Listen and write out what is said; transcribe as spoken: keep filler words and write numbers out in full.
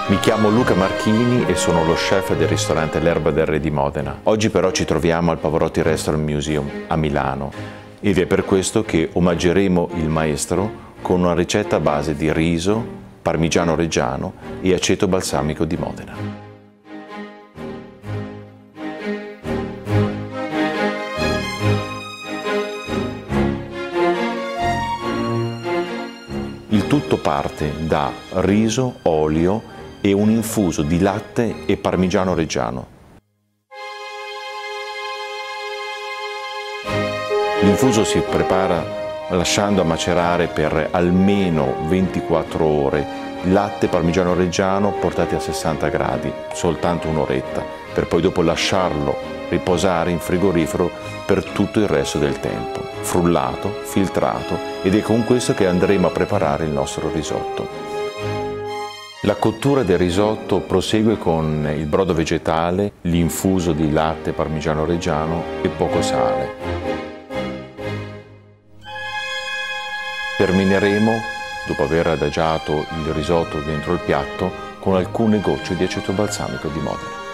Mi chiamo Luca Marchini e sono lo chef del ristorante L'Erba del Re di Modena. Oggi però ci troviamo al Pavarotti Restaurant Museum a Milano ed è per questo che omaggeremo il maestro con una ricetta a base di riso, parmigiano reggiano e aceto balsamico di Modena. Il tutto parte da riso, olio e un infuso di latte e parmigiano reggiano. L'infuso si prepara lasciando macerare per almeno ventiquattro ore latte e parmigiano reggiano portati a sessanta gradi, soltanto un'oretta, per poi dopo lasciarlo riposare in frigorifero per tutto il resto del tempo, frullato, filtrato, ed è con questo che andremo a preparare il nostro risotto. La cottura del risotto prosegue con il brodo vegetale, l'infuso di latte parmigiano reggiano e poco sale. Termineremo, dopo aver adagiato il risotto dentro il piatto, con alcune gocce di aceto balsamico di Modena.